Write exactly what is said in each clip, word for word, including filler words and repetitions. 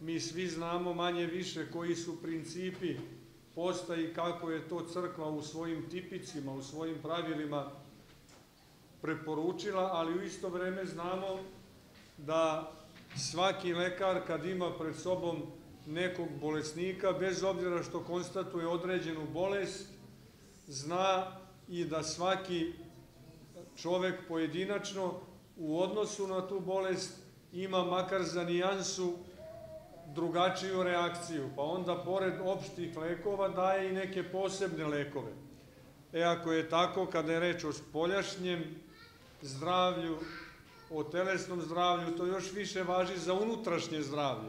mi svi znamo manje više koji su principi posta i kako je to crkva u svojim tipicima, u svojim pravilima preporučila, ali u isto vreme znamo da svaki lekar kad ima pred sobom nekog bolesnika, bez obzira što konstatuje određenu bolest, zna i da svaki čovek pojedinačno u odnosu na tu bolest ima makar za nijansu drugačiju reakciju, pa onda pored opštih lekova daje i neke posebne lekove. E, ako je tako, kada je reč o spoljašnjem zdravlju, o telesnom zdravlju, to još više važi za unutrašnje zdravlje.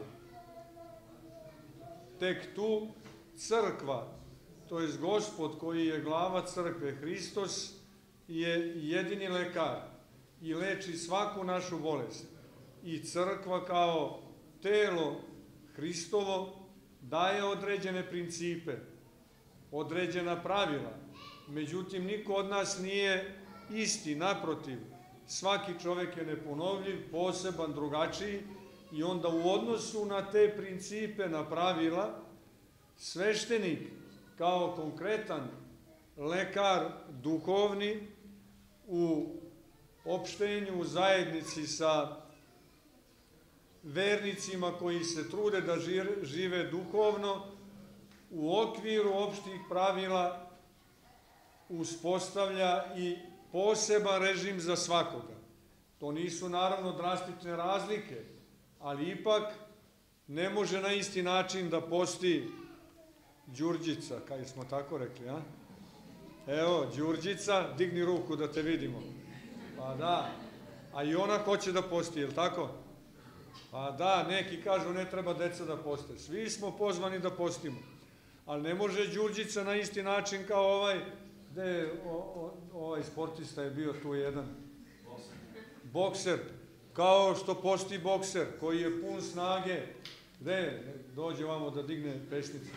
Tek tu crkva, to je Gospod koji je glava crkve, Hristos, je jedini lekar i leči svaku našu bolest. I crkva kao telo Hristovo daje određene principe, određena pravila. Međutim, niko od nas nije isti, naprotiv. Svaki čovek je neponovljiv, poseban, drugačiji i onda u odnosu na te principe, na pravila, sveštenik kao konkretan lekar duhovni u opštenju, u zajednici sa vernicima koji se trude da žive duhovno, u okviru opštih pravila uspostavlja i poseban režim za svakoga. To nisu naravno drastične razlike, ali ipak ne može na isti način da posti Đurđica, kaj smo tako rekli, a? Evo, Đurđica, digni ruku da te vidimo. Pa da, a i ona hoće da posti, je li tako? Pa da, neki kažu ne treba deca da poste. Svi smo pozvani da postimo. Ali ne može Đurđica na isti način kao ovaj, gde ovaj sportista je bio tu jedan. Bokser. Kao što posti bokser, koji je pun snage. Gde? Dođe vamo da digne pesnicu.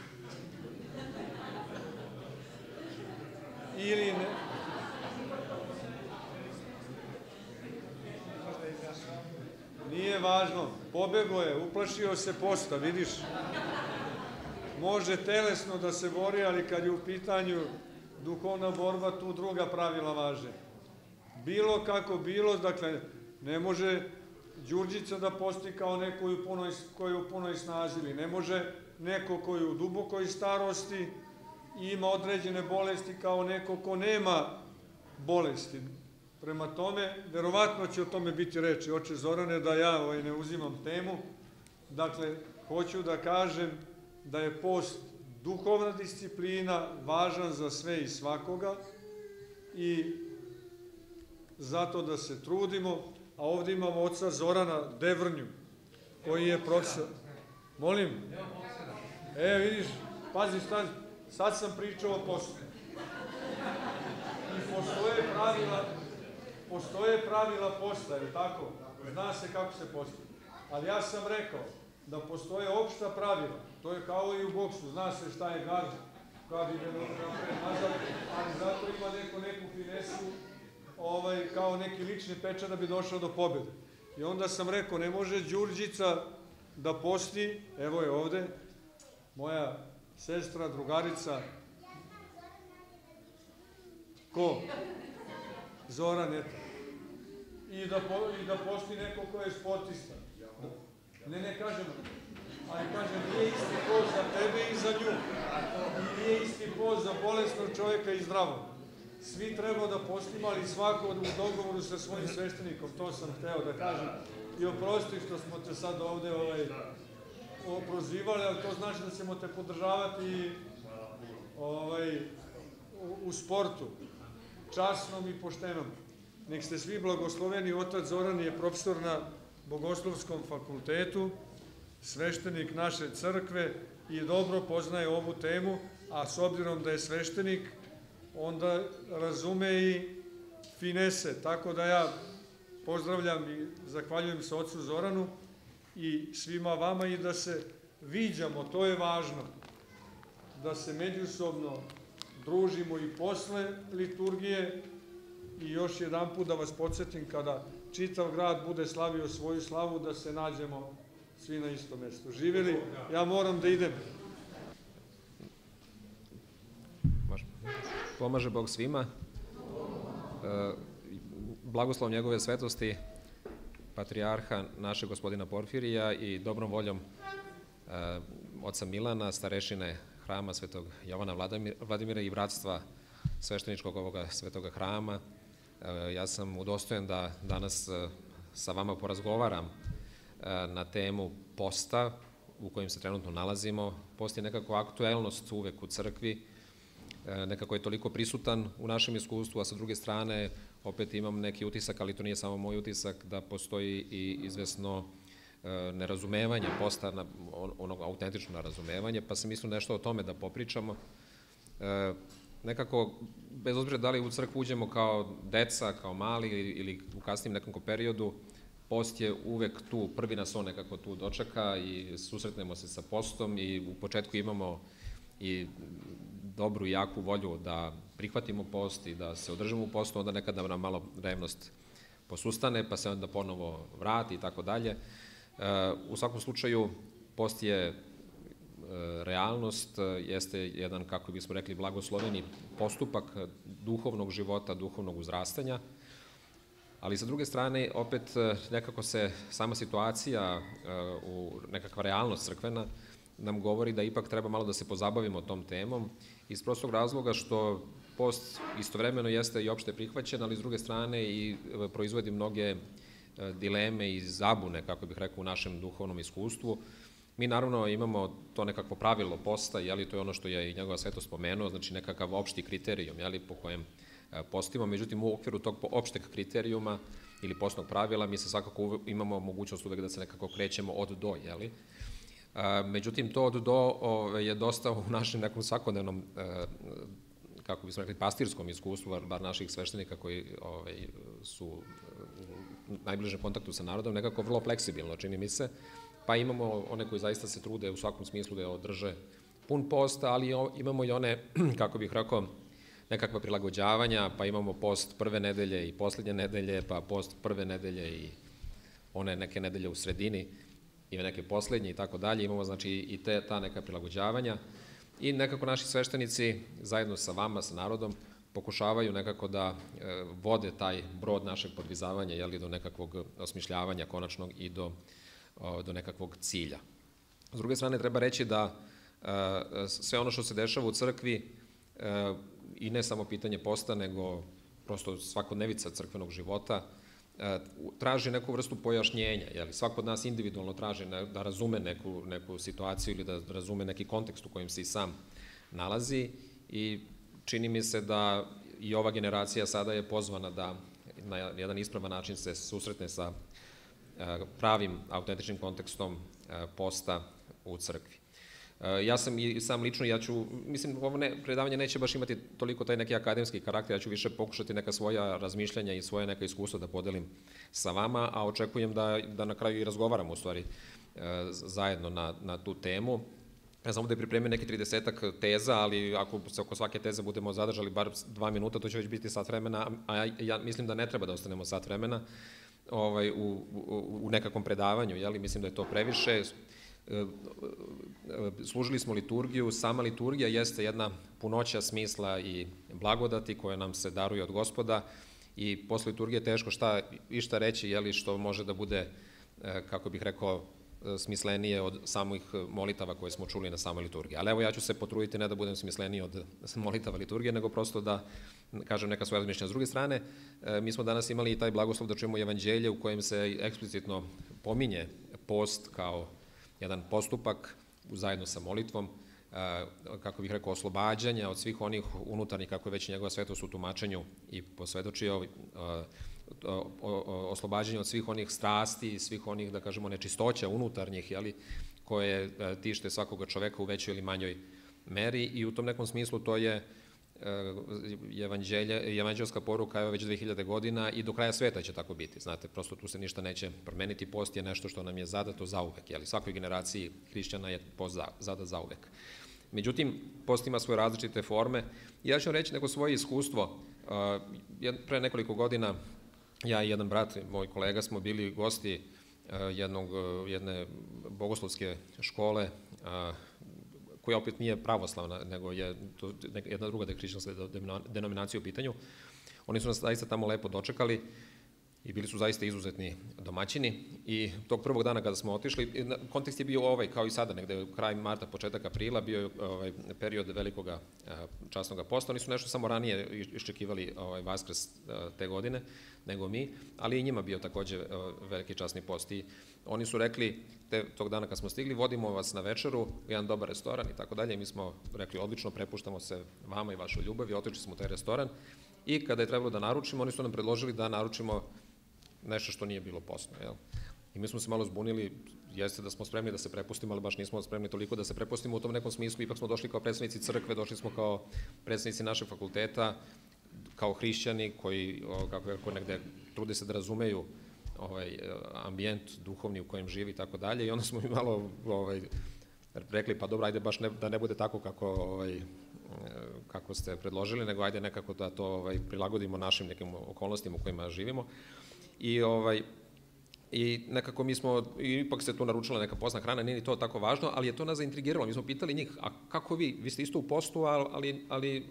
Ili ne... Nije važno, pobego je, uplašio se posta, vidiš. Može telesno da se bori, ali kad je u pitanju duhovna borba, tu druga pravila važe. Bilo kako bilo, dakle, ne može Đurđica da posti kao neko koji je u punoj snazi, ili ne može neko koji je u dubokoj starosti i ima određene bolesti kao neko ko nema bolesti. Prema tome, verovatno će o tome biti reči, oče Zorane, da ja ne uzimam temu. Dakle, hoću da kažem da je post duhovna disciplina, važan za sve i svakoga i zato da se trudimo, a ovde imamo oca Zorana Devrnju, koji je profesor. Molim? E, vidiš, pazi, sad sam pričao o postu. I postoje pravila, postoje pravila posta, je li tako? Zna se kako se posti. Ali ja sam rekao da postoje opšta pravila, to je kao i u boksu, zna se šta je gard, kad ide napred nazad, ali zato ima neko neku finesu, kao neki lični pečat da bi došao do pobjede. I onda sam rekao, ne može Đurđica da posti, evo je ovde, moja sestra, drugarica, ko? Zoran, eto. I da posti neko ko je sportista. Ne, ne kažem, ali kažem, nije isti post za tebe i za nju. I nije isti post za bolesnog čovjeka i zdravog. Svi treba da postimo, ali svako u dogovoru sa svojim sveštenikom, to sam hteo da kažem. I oprosti što smo te sad ovde prozivali, ali to znači da ćemo te podržavati u sportu, časnom i poštenom. Nek ste svi blagosloveni, otac Zoran je profesor na Bogoslovskom fakultetu, sveštenik naše crkve i dobro poznaje ovu temu, a s obzirom da je sveštenik, onda razume i finese, tako da ja pozdravljam i zahvaljujem se ocu Zoranu i svima vama i da se viđamo, to je važno, da se međusobno družimo i posle liturgije i još jedan put da vas podsjetim kada čitav grad bude slavio svoju slavu da se nađemo svi na istom mjestu. Živjeli, ja moram da idem. Pomaže Bog svima. Blagoslov njegove svetosti, patrijarha našeg gospodina Porfirija i dobrom voljom oca Milana, starešine hrama Svetog Jovana Vladimira i bratstva svešteničkog ovoga svetoga hrama. Ja sam udostojen da danas sa vama porazgovaram na temu posta u kojem se trenutno nalazimo. Post je nekako aktuelnost uvek u crkvi, nekako je toliko prisutan u našem iskustvu, a sa druge strane opet imam neki utisak, ali to nije samo moj utisak, da postoji i izvesno nerazumevanje posta, onog autentično nerazumevanje, pa sam mislio nešto o tome da popričamo. Nekako, bez obzira da li u crkvu uđemo kao deca, kao mali ili u kasnijem nekom periodu, post je uvek tu, prvi nas on nekako tu dočeka i susretnemo se sa postom i u početku imamo i dobru i jaku volju da prihvatimo post i da se održimo u postu, onda nekada nam malo revnost posustane, pa se onda ponovo vrati i tako dalje. U svakom slučaju, post je realnost, jeste jedan, kako bismo rekli, blagosloveni postupak duhovnog života, duhovnog uzrastanja, ali sa druge strane, opet nekako se sama situacija, nekakva realnost crkvena, nam govori da ipak treba malo da se pozabavimo tom temom, iz prostog razloga što post istovremeno jeste i opšte prihvaćen, ali s druge strane i proizvodi mnoge dileme i zabune, kako bih rekao, u našem duhovnom iskustvu. Mi naravno imamo to nekakvo pravilo posta, jeli, to je ono što je i njegova svetost spomenuo, znači nekakav opšti kriterijum, jeli, po kojem postimo, međutim u okviru tog opšteg kriterijuma ili postnog pravila mi se svakako imamo mogućnost uvek da se nekako krećemo od do, jeli. Međutim, to od do je dosta u našem nekom svakodnevnom, kako bismo rekli, pastirskom iskustvu, bar naših sveštenika koji su u najbližem kontaktu sa narodom, nekako vrlo fleksibilno, čini mi se, pa imamo one koji zaista se trude u svakom smislu da održe pun post, ali imamo i one, kako bih rekao, nekakva prilagođavanja, pa imamo post prve nedelje i poslednje nedelje, pa post prve nedelje i one neke nedelje u sredini i neke poslednje i tako dalje. Imamo znači i te, ta neka prilagođavanja i nekako naši sveštenici zajedno sa vama, sa narodom, pokušavaju nekako da e, vode taj brod našeg podvizavanja, jeli, do nekakvog osmišljavanja konačnog i do, o, do nekakvog cilja. S druge strane, treba reći da e, sve ono što se dešava u crkvi e, i ne samo pitanje posta, nego prosto svakodnevica crkvenog života, traži neku vrstu pojašnjenja. Jeli? Svako od nas individualno traži da razume neku, neku situaciju ili da razume neki kontekst u kojem se i sam nalazi i čini mi se da i ova generacija sada je pozvana da na jedan ispravan način se susretne sa pravim, autentičnim kontekstom posta u crkvi. Ja sam i sam lično, ja ću, mislim, ovo ne, predavanje neće baš imati toliko taj neki akademski karakter, ja ću više pokušati neka svoja razmišljanja i svoje neka iskustva da podelim sa vama, a očekujem da, da na kraju i razgovaramo u stvari zajedno na, na tu temu. Ja sam ovde pripremio neki tridesetak teza, ali ako se oko svake teze budemo zadržali bar dva minuta, to će već biti sat vremena, a ja, ja mislim da ne treba da ostanemo sat vremena ovaj, u, u, u nekakvom predavanju, jeli? Mislim da je to previše. Služili smo liturgiju, sama liturgija jeste jedna punoća smisla i blagodati koja nam se daruje od Gospoda i posle liturgije teško šta i šta reći, jeli, što može da bude, kako bih rekao, smislenije od samih molitava koje smo čuli na samoj liturgiji. Ali evo ja ću se potruditi ne da budem smisleniji od molitava liturgije, nego prosto da kažem neka svoja razmišljenja. S druge strane, mi smo danas imali i taj blagoslov da čujemo evanđelje u kojem se eksplicitno pominje post kao jedan postupak zajedno sa molitvom, kako bih rekao, oslobađanja od svih onih unutarnjih, kako je već njegova svetost u tumačenju i posvedočio, oslobađanje od svih onih strasti i svih onih, da kažemo, nečistoća unutarnjih, jeli, koje tište svakoga čoveka u većoj ili manjoj meri i u tom nekom smislu to je evanđelska poruka evo već dve hiljade godina i do kraja sveta će tako biti. Znate, prosto tu se ništa neće promeniti. Post je nešto što nam je zadato zauvek. Jeli, svakoj generaciji hrišćana je post zadat zauvek. Međutim, post ima svoje različite forme. Ja ću reći neko svoje iskustvo. Pre nekoliko godina ja i jedan brat, moj kolega, smo bili gosti jednog, jedne bogoslovske škole, koja opet nije pravoslavna, nego je to jedna druga hrišćanska denominacija u pitanju. Oni su nas zaista tamo lepo dočekali i bili su zaista izuzetni domaćini i tog prvog dana kada smo otišli, kontekst je bio ovaj, kao i sada, negde kraj marta, početak aprila, bio je ovaj period velikog časnog posta. Oni su nešto samo ranije iščekivali ovaj Vaskrs te godine nego mi, ali i njima bio takođe veliki časni post. I oni su rekli te, tog dana kad smo stigli, vodimo vas na večeru u jedan dobar restoran i tako dalje. Mi smo rekli odlično, prepuštamo se vama i vašoj ljubavi, otišli smo u taj restoran i kada je trebalo da naručimo, oni su nam predložili da naručimo nešto što nije bilo postno. Jel? I mi smo se malo zbunili, jeste da smo spremni da se prepustimo, ali baš nismo spremni toliko da se prepustimo u tom nekom smislu. Ipak smo došli kao predstavnici crkve, došli smo kao predstavnici našeg fakulteta, kao hrišćani koji, kako je rekao, negde trude se da razumeju ovaj ambijent duhovni u kojem živi i tako dalje. I onda smo mi malo ovaj, rekli, pa dobro, ajde baš ne, da ne bude tako kako, ovaj, kako ste predložili, nego ajde nekako da to ovaj, prilagodimo našim nekim okolnostima u kojima živimo. I, ovaj, I nekako mi smo, ipak se tu naručila neka postna hrana, nije ni to tako važno, ali je to nas zaintrigiralo. Mi smo pitali njih, a kako vi, vi ste isto u postu, ali, ali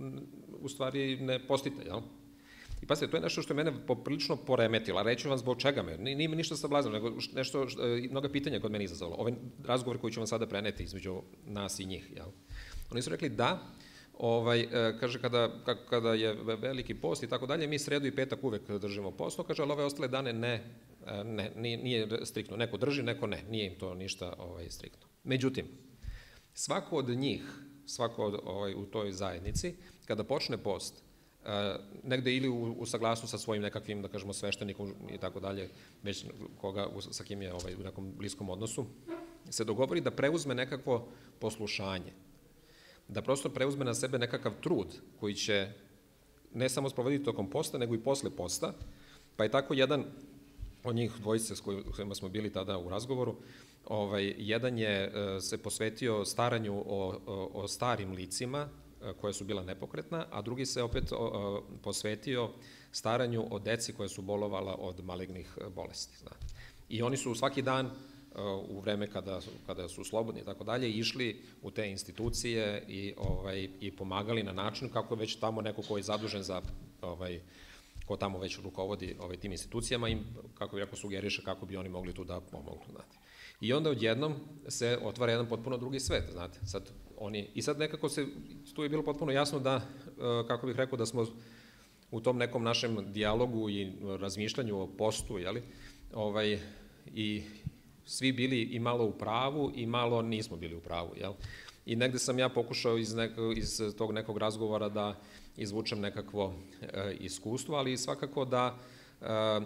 u stvari ne postite, jel? I pazite, to je nešto što je mene poprilično poremetilo, reću vam zbog čega me, nije mi ništa sablazno, nego nešto, mnoga pitanja kod mene izazvalo. Ovaj razgovor koji ću vam sada preneti između nas i njih, jel? Oni su rekli da, ovaj, kaže, kada, kada je veliki post i tako dalje, mi sredu i petak uvek držimo postno, kaže, ali ove ostale dane ne, ne, nije, nije striktno. Neko drži, neko ne, nije im to ništa ovaj, striktno. Međutim, svako od njih, svako od, ovaj, u toj zajednici, kada počne post, negde ili u, u saglasnu sa svojim nekakvim, da kažemo, sveštenikom i tako dalje, već koga, sa kim je ovaj, u nekom bliskom odnosu, se dogovori da preuzme nekakvo poslušanje, da prosto preuzme na sebe nekakav trud koji će ne samo sprovoditi tokom posta, nego i posle posta, pa je tako jedan od njih dvojice s kojima smo bili tada u razgovoru, ovaj, jedan je se posvetio staranju o, o, o starim licima, koja su bila nepokretna, a drugi se opet o, posvetio staranju o deci koja su bolovala od malignih bolesti. Znate. I oni su svaki dan u vreme kada, kada su slobodni i tako dalje, išli u te institucije i, ovaj, i pomagali na način kako već tamo neko ko je zadužen za, ovaj, ko tamo već rukovodi ovaj, tim institucijama, im, kako bi rekao, sugeriše kako bi oni mogli tu da pomognu. Znate. I onda odjednom se otvara jedan potpuno drugi svet, znate. Sad, oni, I sad nekako se, tu je bilo potpuno jasno da, kako bih rekao, da smo u tom nekom našem dijalogu i razmišljanju o postu, jeli, ovaj, i svi bili i malo u pravu i malo nismo bili u pravu, jel? I negde sam ja pokušao iz, neko, iz tog nekog razgovora da izvučem nekakvo e, iskustvo, ali svakako da e,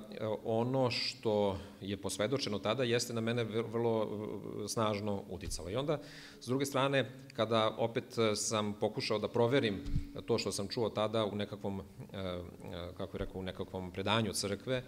ono što je posvedočeno tada jeste na mene vrlo snažno uticalo. I onda, s druge strane, kada opet sam pokušao da proverim to što sam čuo tada u nekakvom, e, kako je rekao, u nekakvom predanju crkve,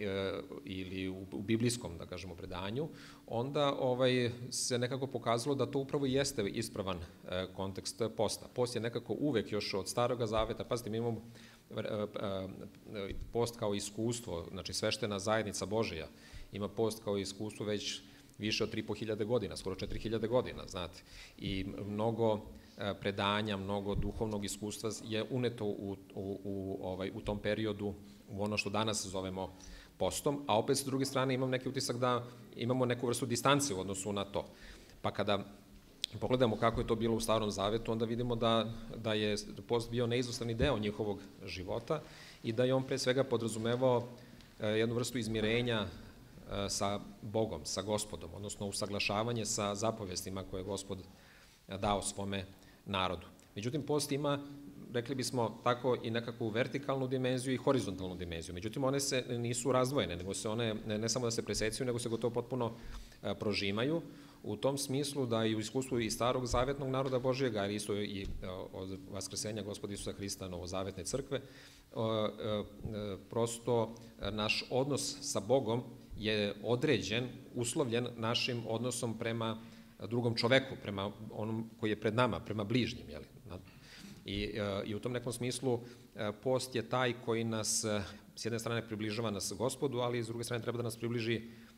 ili u, u biblijskom, da kažemo, predanju, onda ovaj, se nekako pokazalo da to upravo jeste ispravan e, kontekst posta. Post je nekako uvek još od Staroga zaveta, pazite, mi imamo e, e, post kao iskustvo, znači sveštena zajednica Božija, ima post kao iskustvo već više od tri i po hiljade godina, skoro četiri hiljade godina, znate, i mnogo e, predanja, mnogo duhovnog iskustva je uneto u, u, u, ovaj, u tom periodu u ono što danas zovemo postom, a opet s druge strane imam neki utisak da imamo neku vrstu distance u odnosu na to. Pa kada pogledamo kako je to bilo u Starom Zavetu, onda vidimo da, da je post bio neizostavni deo njihovog života i da je on pre svega podrazumevao jednu vrstu izmirenja sa Bogom, sa Gospodom, odnosno usaglašavanje sa zapovestima koje je Gospod dao svome narodu. Međutim, post ima, rekli bismo tako, i nekakvu vertikalnu dimenziju i horizontalnu dimenziju. Međutim, one se nisu razdvojene, nego se one ne, ne samo da se presecaju, nego se gotovo potpuno a, prožimaju, u tom smislu da i u iskustvu i starog zavetnog naroda Božijega, ali isto i a, od vaskrsenja Gospoda Isusa Hrista, novozavetne crkve, a, a, a, prosto a, naš odnos sa Bogom je određen, uslovljen našim odnosom prema drugom čoveku, prema onom koji je pred nama, prema bližnjim, jeli? I, I u tom nekom smislu post je taj koji nas s jedne strane približava nas Gospodu, ali s druge strane treba da nas približi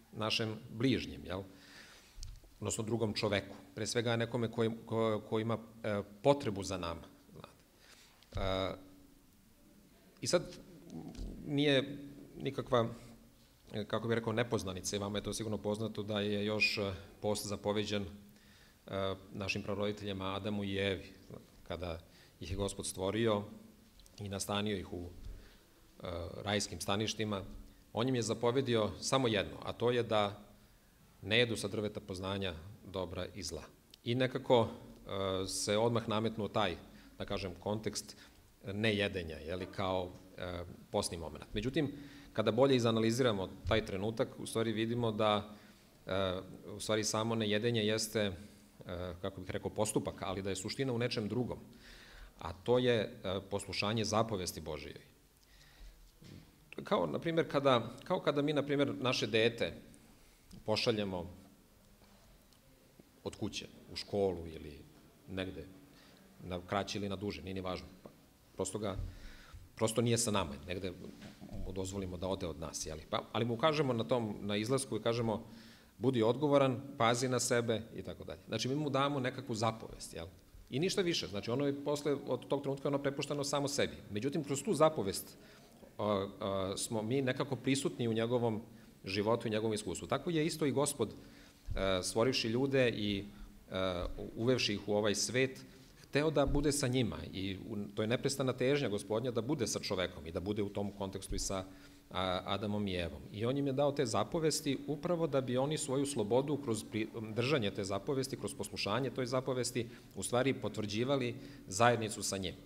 našem bližnjem, jel? Odnosno drugom čoveku. Pre svega nekome ko, ko, ko ima e, potrebu za nama. E, I sad nije nikakva, kako bih rekao, nepoznanica, i vama je to sigurno poznato da je još post zapoveđen e, našim praroditeljima Adamu i Evi, kada ih je Gospod stvorio i nastanio ih u e, rajskim staništima. On im je zapovedio samo jedno, a to je da ne jedu sa drveta poznanja dobra i zla. I nekako e, se odmah nametnuo taj, da kažem, kontekst nejedenja, jeli, kao e, posni moment. Međutim, kada bolje izanaliziramo taj trenutak, u stvari vidimo da e, u stvari samo nejedenje jeste, e, kako bih rekao, postupak, ali da je suština u nečem drugom, a to je e, poslušanje zapovesti Božijoj. Kao, na primjer, kada, kao kada mi, na primjer, naše dete pošaljemo od kuće, u školu ili negde, na kraće ili na duže, nije ni važno. Prosto ga, prosto nije sa nama, negde mu dozvolimo da ode od nas, jeli? Pa, ali mu kažemo na tom, na izlasku i kažemo, budi odgovoran, pazi na sebe i tako dalje. Znači, mi mu damo nekakvu zapovest, jel? I ništa više, znači ono je posle, od tog trenutka ono prepušteno samo sebi. Međutim, kroz tu zapovest o, o, smo mi nekako prisutni u njegovom životu i njegovom iskustvu. Tako je isto i Gospod, e, stvorivši ljude i e, uvevši ih u ovaj svet, hteo da bude sa njima, i to je neprestana težnja Gospodnja da bude sa čovekom i da bude u tom kontekstu i sa Adamom i Evom. I on im je dao te zapovesti upravo da bi oni svoju slobodu kroz držanje te zapovesti, kroz poslušanje toj zapovesti, u stvari potvrđivali zajednicu sa njim.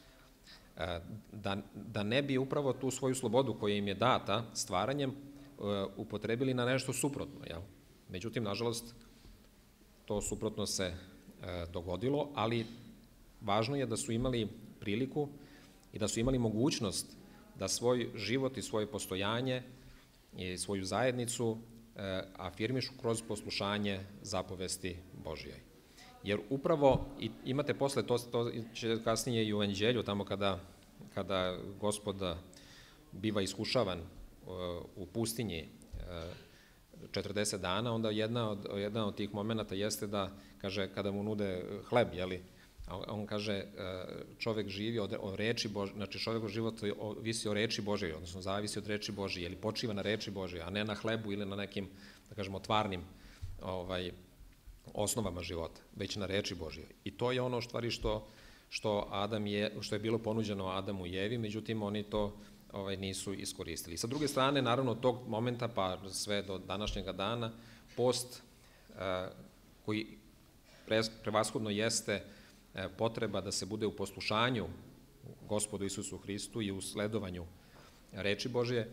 Da, da ne bi upravo tu svoju slobodu koja im je data stvaranjem upotrebili na nešto suprotno. Jel? Međutim, nažalost, to suprotno se dogodilo, ali važno je da su imali priliku i da su imali mogućnost da svoj život i svoje postojanje i svoju zajednicu e, afirmišu kroz poslušanje zapovesti Božijoj. Jer upravo, i imate posle, to, to će kasnije i u Evanđelju, tamo kada, kada Gospod biva iskušavan e, u pustinji e, četrdeset dana, onda jedna od, jedna od tih momenata jeste da, kaže, kada mu nude hleb, jeli, on kaže, čovek živi od, od reči Božje, znači čovekov život visi o reči Božje, odnosno zavisi od reči Božje, ili počiva na reči Božje, a ne na hlebu ili na nekim, da kažemo, tvarnim ovaj, osnovama života, već na reči Božje. I to je ono stvari što, što, Adam je, što je bilo ponuđeno Adamu i Evi, međutim oni to ovaj, nisu iskoristili. Sa druge strane, naravno, od tog momenta pa sve do današnjega dana, post eh, koji pre, prevashodno jeste potreba da se bude u poslušanju Gospodu Isusu Hristu i u sledovanju reči Božje,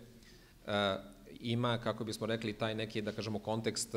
ima, kako bismo rekli, taj neki, da kažemo, kontekst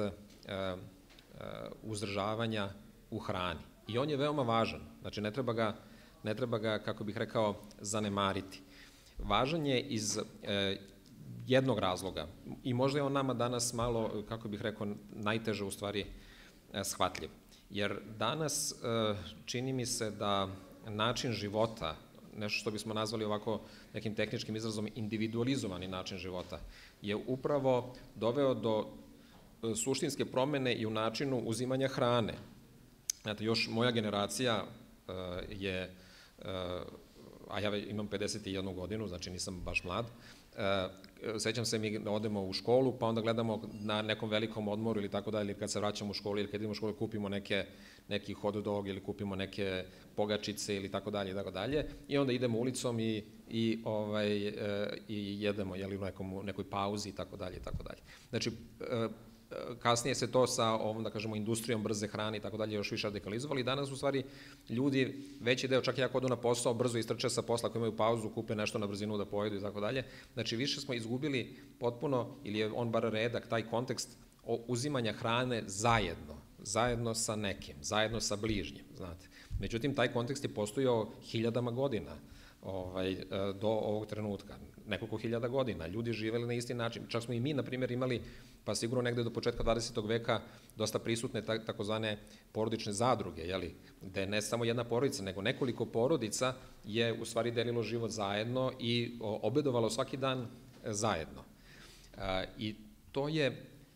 uzdržavanja u hrani. I on je veoma važan, znači ne treba ga, ne treba ga, kako bih rekao, zanemariti. Važan je iz jednog razloga i možda je on nama danas malo, kako bih rekao, najteže u stvari shvatljiv. Jer danas čini mi se da način života, nešto što bismo nazvali ovako nekim tehničkim izrazom individualizovani način života, je upravo doveo do suštinske promene i u načinu uzimanja hrane. Znate, još moja generacija je, a ja imam pedeset jednu godinu, znači nisam baš mlad, sećam se mi da odemo u školu, pa onda gledamo na nekom velikom odmoru ili tako dalje, ili kad se vraćamo u školu ili kad idemo u školu kupimo neke, neki hot dog ili kupimo neke pogačice ili tako dalje i tako dalje, i onda idemo ulicom i, i, ovaj, i jedemo, jeli, u nekom, nekoj pauzi i tako dalje i tako dalje. Znači, kasnije se to sa ovom, da kažemo, industrijom brze hrane i tako dalje još više radikalizovali. Danas, u stvari, ljudi, veći deo, čak i ako odu na posao, brzo istrče sa posla, ako imaju pauzu, kupe nešto na brzinu da pojedu i tako dalje. Znači, više smo izgubili potpuno, ili je on bar redak, taj kontekst uzimanja hrane zajedno, zajedno sa nekim, zajedno sa bližnjim, znate. Međutim, taj kontekst je postojao hiljadama godina, ovaj, do ovog trenutka, nekoliko hiljada godina. Ljudi živeli na isti način. Čak smo i mi, na primjer, imali, pa sigurno negde do početka dvadesetog veka, dosta prisutne takozvane porodične zadruge, jeli, gde ne samo jedna porodica, nego nekoliko porodica je u stvari delilo život zajedno i obedovalo svaki dan zajedno. I to je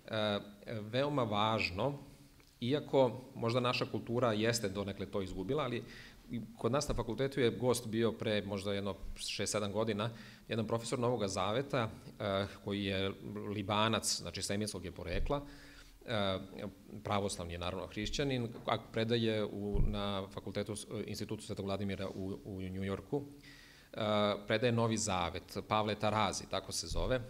veoma važno, iako možda naša kultura jeste donekle to izgubila, ali kod nas na fakultetu je gost bio pre možda jedno šest sedam godina, jedan profesor Novog Zaveta, koji je Libanac, znači sa emitskog je porekla, pravoslavni je naravno hrišćanin, a predaje u, na fakultetu Institutu Svetog Vladimira u, u Njujorku, predaje Novi Zavet, Pavle Tarazi, tako se zove,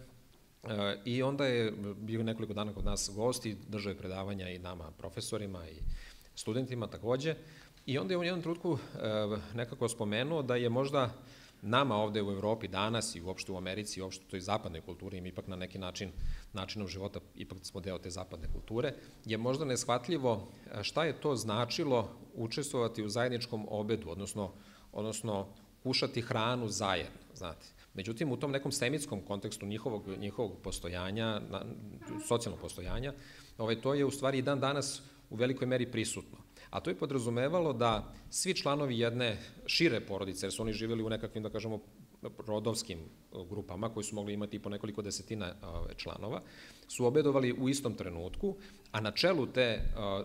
i onda je bio nekoliko dana kod nas gost i držao je predavanja i nama profesorima i studentima takođe, i onda je u jednom trenutku nekako spomenuo da je možda nama ovde u Evropi danas i uopšte u Americi i uopšte u toj zapadnoj kulturi, im ipak na neki način, načinom života, ipak smo deo te zapadne kulture, je možda neshvatljivo šta je to značilo učestvovati u zajedničkom obedu, odnosno, odnosno kušati hranu zajedno, znate. Međutim, u tom nekom semitskom kontekstu njihovog, njihovog postojanja, socijalnog postojanja, ovaj, to je u stvari i dan danas u velikoj meri prisutno. A to je podrazumevalo da svi članovi jedne šire porodice, jer su oni živjeli u nekakvim, da kažemo, rodovskim grupama, koji su mogli imati i po nekoliko desetina članova, su obedovali u istom trenutku, a na čelu te,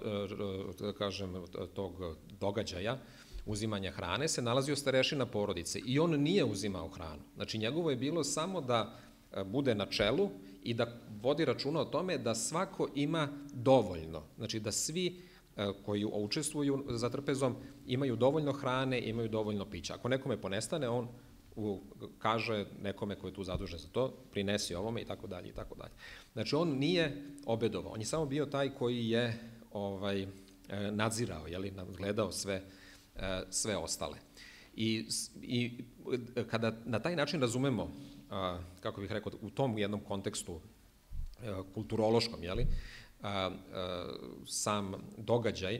da kažem, tog događaja, uzimanja hrane, se nalazio starešina porodice i on nije uzimao hranu. Znači, njegovo je bilo samo da bude na čelu i da vodi računa o tome da svako ima dovoljno. Znači, da svi koji učestvuju za trpezom imaju dovoljno hrane, imaju dovoljno pića. Ako nekome ponestane, on kaže nekome ko je tu zadužen za to, prinesi ovome i tako dalje i tako dalje. Znači, on nije obedovao, on je samo bio taj koji je ovaj, nadzirao, jeli, gledao sve, sve ostale. I, I kada na taj način razumemo, kako bih rekao, u tom jednom kontekstu kulturološkom, jeli, sam događaj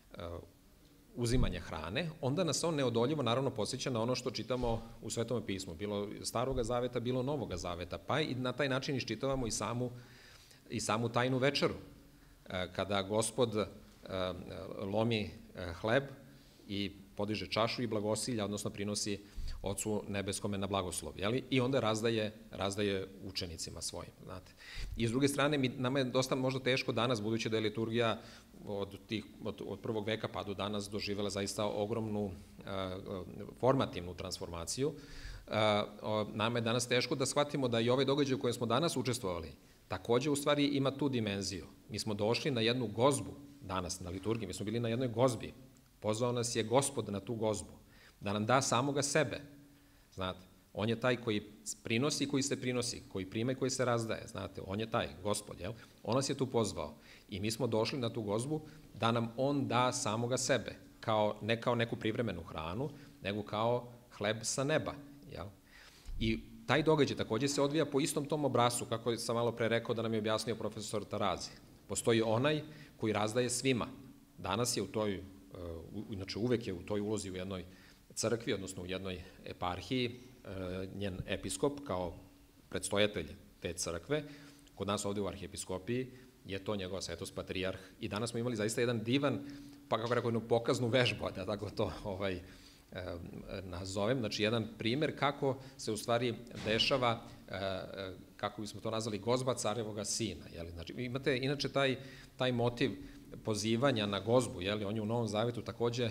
uzimanja hrane, onda nas on neodoljivo naravno podsjeća na ono što čitamo u Svetom pismu, bilo Staroga Zaveta, bilo Novoga Zaveta, pa i na taj način iščitavamo i samu, i samu tajnu večeru, kada Gospod lomi hleb i podiže čašu i blagosilja, odnosno prinosi Ocu nebeskome na blagoslov, jeli? I onda razdaje, razdaje učenicima svojim, znate. I s druge strane, mi, nama je dosta možda teško danas, budući da je liturgija od, tih, od, od prvog veka pa do danas doživela zaista ogromnu a, formativnu transformaciju. A, a, nama je danas teško da shvatimo da i ovaj događaj u kojem smo danas učestvovali, takođe u stvari ima tu dimenziju. Mi smo došli na jednu gozbu danas, na liturgiji, mi smo bili na jednoj gozbi. Pozvao nas je Gospod na tu gozbu, da nam da samoga sebe, znate. On je taj koji prinosi i koji se prinosi, koji prima i koji se razdaje, znate. On je taj, Gospod, jel? On nas je tu pozvao i mi smo došli na tu gozbu da nam on da samoga sebe, kao, ne kao neku privremenu hranu, nego kao hleb sa neba, jel? I taj događaj takođe se odvija po istom tom obrascu, kako sam malo pre rekao da nam je objasnio profesor Tarazi. Postoji onaj koji razdaje svima. Danas je u toj, inače uvek je u toj ulozi u jednoj crkvi, odnosno u jednoj eparhiji, njen episkop kao predstojatelj te crkve. Kod nas ovde u arhijepiskopiji je to njegova svetost patrijarh i danas smo imali zaista jedan divan, pa kako rekao, jednu pokaznu vežbu, da tako to ovaj, nazovem, znači jedan primer kako se u stvari dešava, kako bismo to nazvali, gozba carevoga sina. Jeli? Znači, imate inače taj, taj motiv pozivanja na gozbu, jeli? On je u Novom Zavetu takođe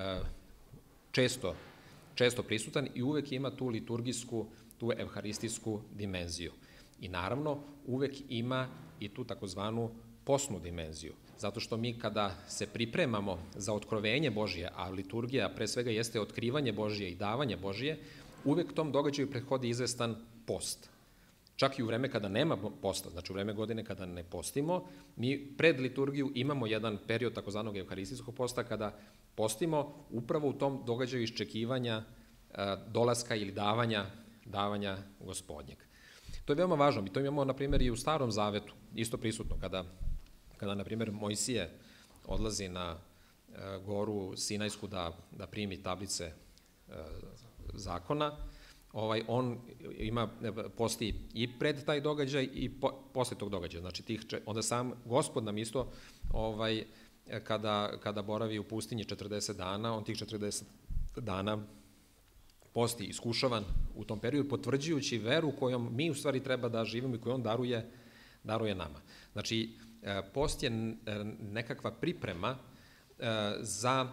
često, često prisutan i uvek ima tu liturgijsku, tu evharistijsku dimenziju. I naravno, uvek ima i tu takozvanu posnu dimenziju. Zato što mi kada se pripremamo za otkrovenje Božije, a liturgija pre svega jeste otkrivanje Božije i davanje Božije, uvek tom događaju prethodi izvestan post. Čak i u vreme kada nema posta, znači u vreme godine kada ne postimo, mi pred liturgiju imamo jedan period takozvanog evharistijskog posta kada postimo upravo u tom događaju iščekivanja dolaska ili davanja, davanja Gospodnjeg. To je veoma važno. Mi to imamo, na primjer, i u Starom Zavetu, isto prisutno, kada, kada na primjer, Mojsije odlazi na goru Sinajsku da, da primi tablice zakona, ovaj, on ima, posti i pred taj događaj i po, posle tog događaja. Znači, tih, onda sam Gospod nam isto, ovaj, kada, kada boravi u pustinji četrdeset dana, on tih četrdeset dana posti iskušavan u tom periodu, potvrđujući veru kojom mi u stvari treba da živimo i koju on daruje, daruje nama. Znači, post je nekakva priprema za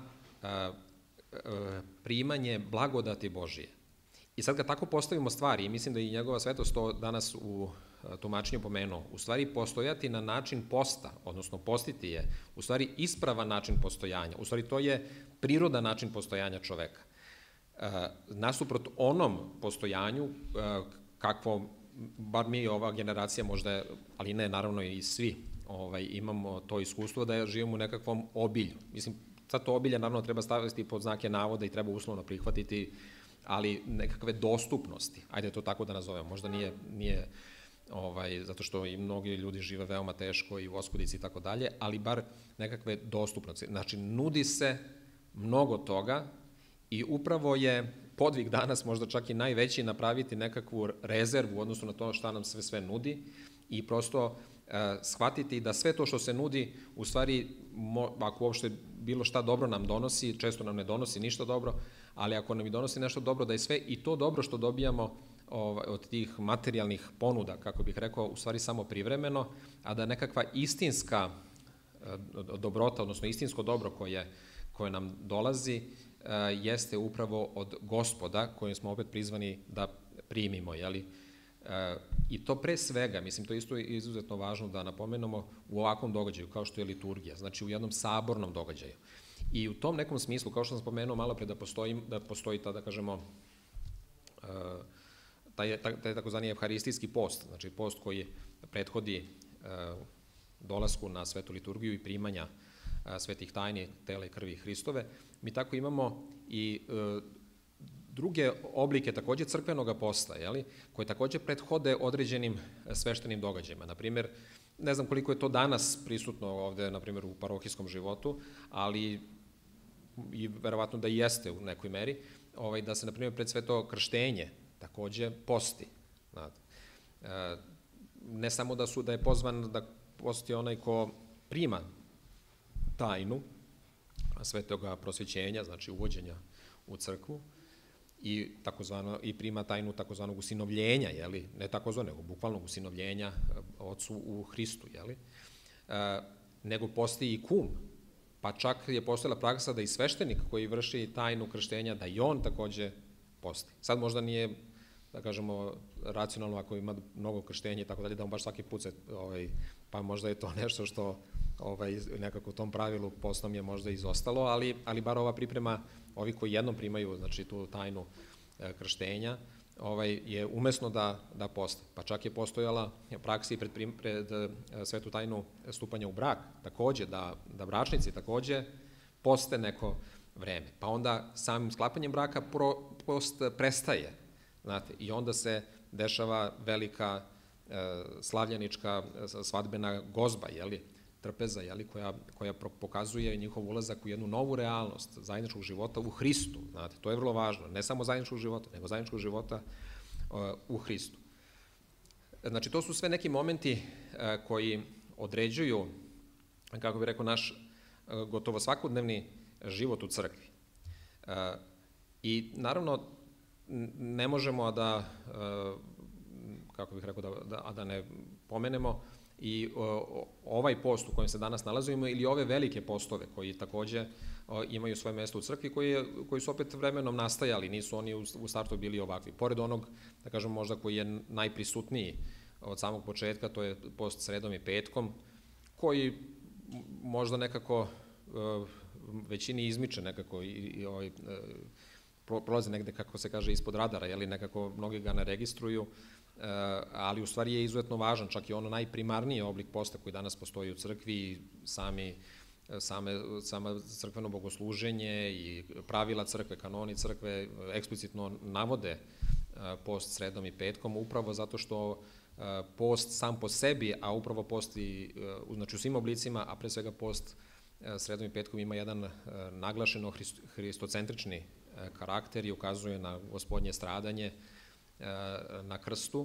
primanje blagodati Božije. I sad kad tako postavimo stvari, i mislim da i njegova svetost to danas u tumačenju pomenuo, u stvari postojati na način posta, odnosno postiti je, u stvari ispravan način postojanja, u stvari to je prirodan način postojanja čoveka. Nasuprot onom postojanju, kakvo, bar mi ova generacija možda, ali ne naravno i svi, ovaj, imamo to iskustvo da živimo u nekakvom obilju. Mislim, sad to obilje naravno treba staviti pod znake navoda i treba uslovno prihvatiti, ali nekakve dostupnosti, ajde to tako da nazovemo, možda nije, nije ovaj, zato što i mnogi ljudi žive veoma teško i u oskudici i tako dalje, ali bar nekakve dostupnosti. Znači, nudi se mnogo toga i upravo je podvig danas možda čak i najveći napraviti nekakvu rezervu u odnosu na to šta nam sve sve nudi i prosto eh, shvatiti da sve to što se nudi, u stvari, mo, ako uopšte bilo šta dobro nam donosi, često nam ne donosi ništa dobro, ali ako nam i donosi nešto dobro, da je sve i to dobro što dobijamo ovaj, od tih materijalnih ponuda, kako bih rekao, u stvari samo privremeno, a da nekakva istinska eh, dobrota, odnosno istinsko dobro koje, koje nam dolazi, jeste upravo od Gospoda kojim smo opet prizvani da primimo, jeli? I to pre svega, mislim, to isto je izuzetno važno da napomenemo u ovakvom događaju, kao što je liturgija, znači u jednom sabornom događaju. I u tom nekom smislu, kao što sam spomenuo malo pre, da postoji, da postoji ta, da kažemo, taj, taj takozvani evharistijski post, znači post koji prethodi dolasku na svetu liturgiju i primanja svetih tajni, tela i krvi Hristove, mi tako imamo i e, druge oblike takođe crkvenog posta, jeli, koje takođe prethode određenim sveštenim događajima. Naprimjer, ne znam koliko je to danas prisutno ovde, naprimjer, u parohijskom životu, ali i verovatno da i jeste u nekoj meri, ovaj, da se, naprimjer, pred sveto krštenje takođe posti. Znate. E, ne samo da, su, da je pozvan da posti onaj ko prima tajnu svetoga prosvećenja, znači uvođenja u crkvu i takozvano i prima tajnu takozvanog usinovljenja, jeli, ne takozvano, nego bukvalnog usinovljenja ocu u Hristu, jeli, e, nego postoji i kum, pa čak je postojala praksa da i sveštenik koji vrši tajnu krštenja, da i on takođe posti. Sad možda nije, da kažemo, racionalno ako ima mnogo krštenja i tako dalje, da on baš svaki put se, ovaj, pa možda je to nešto što ovaj, nekako u tom pravilu postom je možda izostalo, ali, ali bar ova priprema, ovi koji jednom primaju, znači, tu tajnu e, krštenja, ovaj, je umesno da, da poste. Pa čak je postojala praksa i pred, prim, pred e, svetu tajnu stupanja u brak, takođe, da, da bračnici takođe poste neko vreme. Pa onda samim sklapanjem braka pro, post prestaje, znate, i onda se dešava velika e, slavljenička svadbena gozba, jeli, trpeza, jeli, koja, koja pokazuje njihov ulazak u jednu novu realnost zajedničkog života u Hristu. Znate, to je vrlo važno. Ne samo zajedničkog života, nego zajedničkog života uh, u Hristu. Znači, to su sve neki momenti uh, koji određuju, kako bih rekao, naš uh, gotovo svakodnevni život u crkvi. Uh, I, naravno, ne možemo da, uh, kako bih rekao, da, da, a da ne pomenemo i o, ovaj post u kojem se danas nalazimo ili ove velike postove koji takođe o, imaju svoje mesto u crkvi, koji, je, koji su opet vremenom nastajali, nisu oni u, u startu bili ovakvi. Pored onog, da kažem, možda koji je najprisutniji od samog početka, to je post sredom i petkom, koji možda nekako e, većini izmiče nekako i, i ovaj, e, prolaze negde, kako se kaže, ispod radara, jeli, nekako mnogi ga ne registruju, ali u stvari je izuzetno važan, čak i ono najprimarniji oblik posta koji danas postoji u crkvi i sami, same, sama crkveno bogosluženje i pravila crkve, kanoni crkve eksplicitno navode post sredom i petkom, upravo zato što post sam po sebi, a upravo post i, znači u svim oblicima, a pre svega post sredom i petkom ima jedan naglašeno hristocentrični karakter i ukazuje na Gospodnje stradanje na krstu,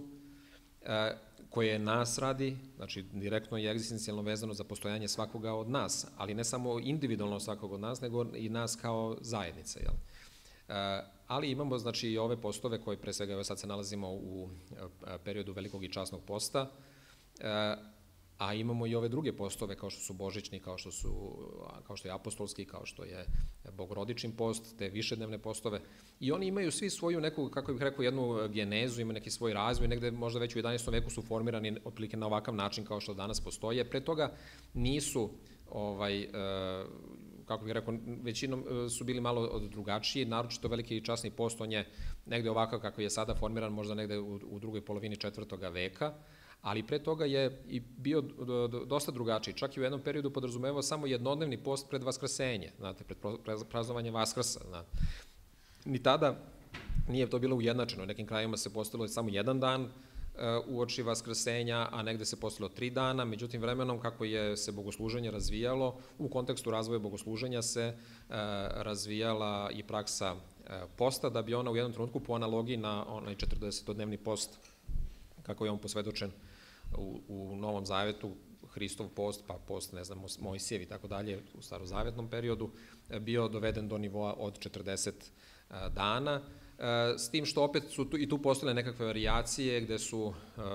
koje nas radi, znači direktno i egzistencijalno vezano za postojanje svakoga od nas, ali ne samo individualno svakog od nas, nego i nas kao zajednice. Jel? Ali imamo, znači, i ove postove koje pre svega, sad se nalazimo u periodu velikog i časnog posta, a imamo i ove druge postove kao što su božićni, kao što, su, kao što je apostolski, kao što je bogorodični post, te višednevne postove. I oni imaju svi svoju neku, kako bih rekao, jednu genezu, imaju neki svoj razvoj, negde možda već u jedanaestom veku su formirani otprilike na ovakav način kao što danas postoje. Pre toga nisu, ovaj, kako bih rekao, većinom su bili malo drugačiji, naročito veliki i časni post, on je negde ovakav kako je sada formiran, možda negde u, u drugoj polovini četvrtoga veka, ali pre toga je i bio dosta drugačiji. Čak i u jednom periodu podrazumevao samo jednodnevni post pred vaskrsenje, znate, pred praznovanje Vaskrsa. Znate. Ni tada nije to bilo ujednačeno. U nekim krajima se postilo samo jedan dan uoči Vaskrsenja, a negde se postilo tri dana. Međutim, vremenom kako je se bogosluženje razvijalo, u kontekstu razvoja bogosluženja se razvijala i praksa posta, da bi ona u jednom trenutku po analogiji na onaj četrdesetodnevni post, kako je on posvedočen u, u Novom Zavetu, Hristov post, pa post, ne znam, Mojsijev i tako dalje, u starozavetnom periodu, bio doveden do nivoa od četrdeset dana, s tim što opet su tu, i tu postale nekakve varijacije gde su,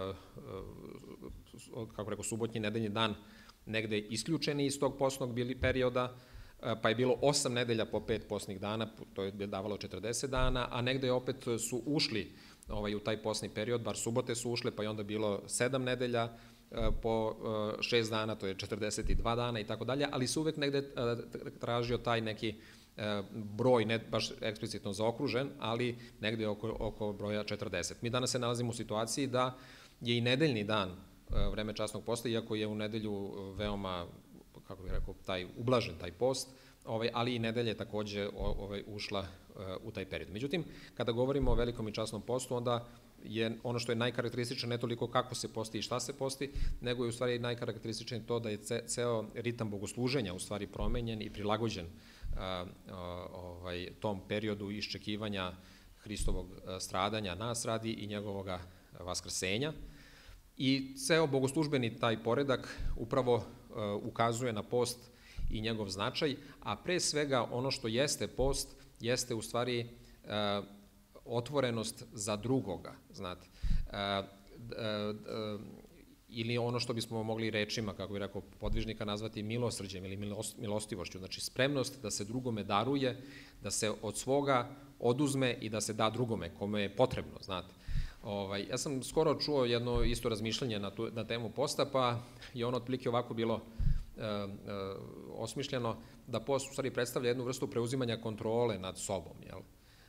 kako rekao, subotnji nedeljni dan negde isključeni iz tog postnog perioda, pa je bilo osam nedelja po pet postnih dana, to je davalo četrdeset dana, a negde opet su ušli ovaj, u taj postni period, bar subote su ušle, pa je onda bilo sedam nedelja po šest dana, to je četrdeset dva dana i tako dalje, ali se uvek negde tražio taj neki broj, ne baš eksplicitno zaokružen, ali negde oko, oko broja četrdeset. Mi danas se nalazimo u situaciji da je i nedeljni dan vreme časnog posta, iako je u nedelju veoma, kako bih rekao, taj ublažen taj post, ovaj, ali i nedelja je takođe ovaj, ušla u taj period. Međutim, kada govorimo o velikom i časnom postu, onda je ono što je najkarakteristično ne toliko kako se posti i šta se posti, nego je u stvari najkarakterističnije to da je ceo ritam bogosluženja u stvari promenjen i prilagođen a, a, ovaj, tom periodu iščekivanja Hristovog stradanja nas radi i njegovog vaskrsenja. I ceo bogoslužbeni taj poredak upravo a, ukazuje na post i njegov značaj, a pre svega ono što jeste post, jeste u stvari a, otvorenost za drugoga, znate. E, e, e, ili ono što bismo mogli rečima, kako bih rekao, podvižnika nazvati milosrđem ili milostivošću, znači spremnost da se drugome daruje, da se od svoga oduzme i da se da drugome, kome je potrebno, znate. Ovaj, ja sam skoro čuo jedno isto razmišljanje na, tu, na temu posta, pa je ono otprilike ovako bilo e, e, osmišljeno da post u stvari predstavlja jednu vrstu preuzimanja kontrole nad sobom, jel?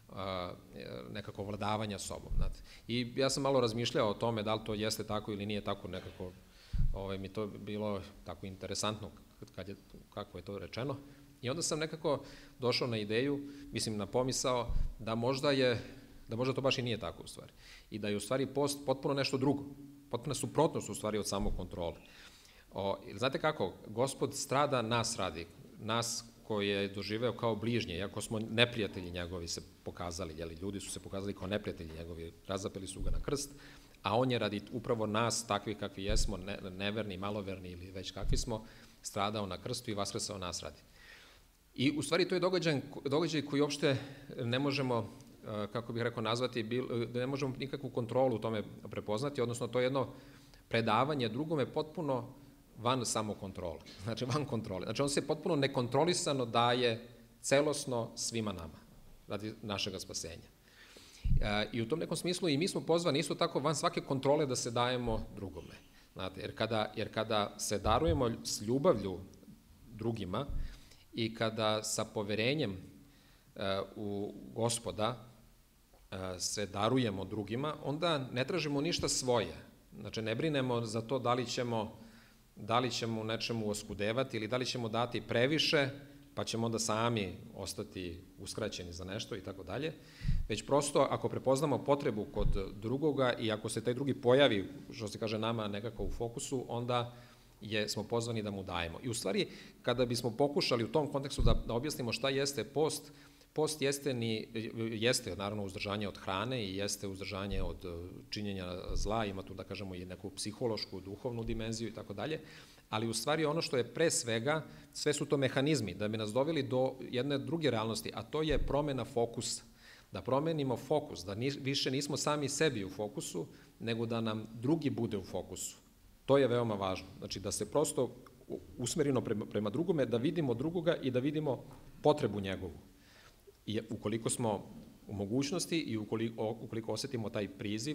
Nekako vladavanja sobom. Znate. I ja sam malo razmišljao o tome da li to jeste tako ili nije tako, nekako ovaj, mi to bilo tako interesantno kad je, kako je to rečeno. I onda sam nekako došao na ideju, mislim na pomisao, da možda je, da možda to baš i nije tako u stvari. I da je u stvari post potpuno nešto drugo. Potpuno suprotnost u stvari od samokontrole. O, znate kako, Gospod strada nas radi, nas koji je doživeo kao bližnje, iako smo neprijatelji njegovi se pokazali, jeli, ljudi su se pokazali kao neprijatelji njegovi, razapeli su ga na krst, a on je radi upravo nas, takvi kakvi jesmo, ne, neverni, maloverni ili već kakvi smo, stradao na krstu i vaskrsao nas radi. I u stvari to je događaj, događaj koji uopšte ne možemo, kako bih rekao, nazvati, ne možemo nikakvu kontrolu u tome prepoznati, odnosno to je jedno predavanje drugome potpuno van samokontrole, znači van kontrole. Znači on se potpuno nekontrolisano daje celosno svima nama, radi našega spasenja. E, I u tom nekom smislu i mi smo pozvani isto tako van svake kontrole da se dajemo drugome. Znate, jer, kada, jer kada se darujemo s ljubavlju drugima i kada sa poverenjem e, u Gospoda e, se darujemo drugima, onda ne tražimo ništa svoje. Znači ne brinemo za to da li ćemo da li ćemo u nečemu oskudevati ili da li ćemo dati previše, pa ćemo onda sami ostati uskraćeni za nešto i tako dalje. Već prosto, ako prepoznamo potrebu kod drugoga i ako se taj drugi pojavi, što se kaže nama nekako u fokusu, onda je, smo pozvani da mu dajemo. I u stvari, kada bismo pokušali u tom kontekstu da, da objasnimo šta jeste post, post jeste, ni, jeste naravno uzdržanje od hrane i jeste uzdržanje od činjenja zla, ima tu da kažemo i neku psihološku, duhovnu dimenziju i tako dalje, ali u stvari ono što je pre svega, sve su to mehanizmi da bi nas doveli do jedne druge realnosti, a to je promena fokusa. Da promenimo fokus, da ni, više nismo sami sebi u fokusu, nego da nam drugi bude u fokusu. To je veoma važno. Znači da se prosto usmerimo prema, prema drugome, da vidimo drugoga i da vidimo potrebu njegovu. I ukoliko smo u mogućnosti i ukoliko, ukoliko osetimo taj priziv,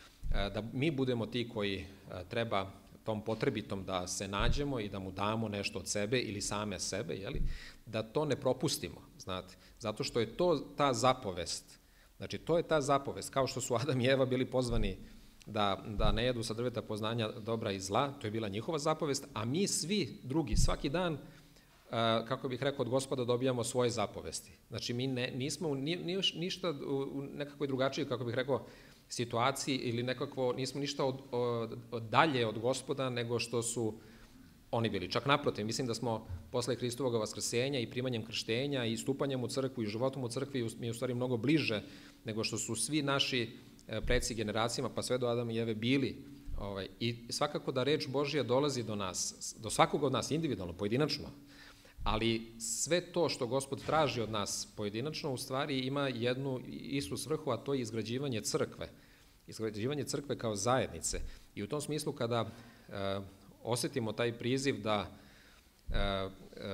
da mi budemo ti koji treba tom potrebitom da se nađemo i da mu damo nešto od sebe ili same sebe, jeli, da to ne propustimo, znate, zato što je to ta zapovest, znači to je ta zapovest, kao što su Adam i Eva bili pozvani da, da ne jedu sa drveta poznanja dobra i zla, to je bila njihova zapovest, a mi svi drugi, svaki dan, kako bih rekao, od Gospoda dobijamo svoje zapovesti. Znači mi ne, nismo ni, ni, ništa u nekakvoj drugačiji, kako bih rekao, situaciji ili nekako nismo ništa od, od, od dalje od Gospoda nego što su oni bili. Čak naprotiv, mislim da smo posle Hristovog vaskrsenja i primanjem krštenja i stupanjem u crkvu i životom u crkvi mi u stvari mnogo bliže nego što su svi naši preci generacijama, pa sve do Adama i Eve bili. Ovaj, I svakako da reč Božja dolazi do nas, do svakog od nas individualno, pojedinačno, ali sve to što Gospod traži od nas pojedinačno u stvari ima jednu istu svrhu, a to je izgrađivanje crkve. Izgrađivanje crkve kao zajednice. I u tom smislu kada e, osetimo taj priziv da e, e,